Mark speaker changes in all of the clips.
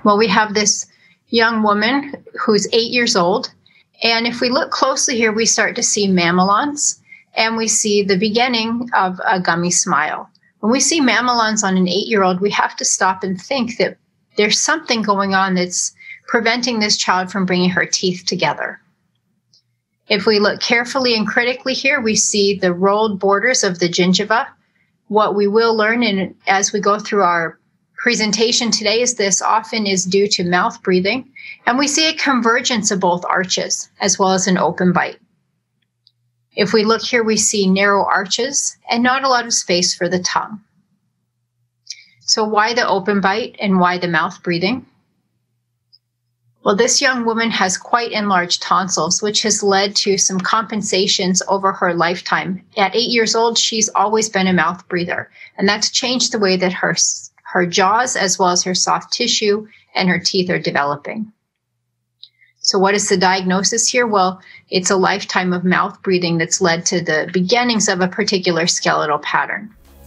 Speaker 1: Well, we have this young woman who's 8 years old. And if we look closely here, we start to see mamelons, and we see the beginning of a gummy smile. When we see mamelons on an 8-year-old, we have to stop and think that there's something going on that's preventing this child from bringing her teeth together. If we look carefully and critically here, we see the rolled borders of the gingiva. What we will learn as we go through our presentation today is this often is due to mouth breathing, and we see a convergence of both arches as well as an open bite. If we look here, we see narrow arches and not a lot of space for the tongue. So why the open bite and why the mouth breathing? Well, this young woman has quite enlarged tonsils, which has led to some compensations over her lifetime. At 8 years old, she's always been a mouth breather, and that's changed the way that her jaws, as well as her soft tissue and her teeth, are developing. So what is the diagnosis here? Well, it's a lifetime of mouth breathing that's led to the beginnings of a particular skeletal pattern.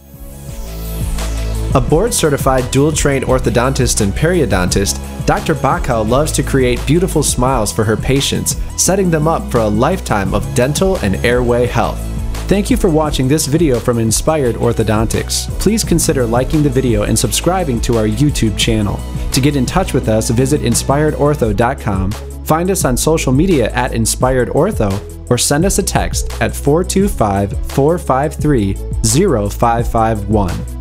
Speaker 2: A board-certified dual-trained orthodontist and periodontist, Dr. Bockow loves to create beautiful smiles for her patients, setting them up for a lifetime of dental and airway health. Thank you for watching this video from Inspired Orthodontics. Please consider liking the video and subscribing to our YouTube channel. To get in touch with us, visit inspiredortho.com, find us on social media at InspiredOrtho, or send us a text at 425-453-0551.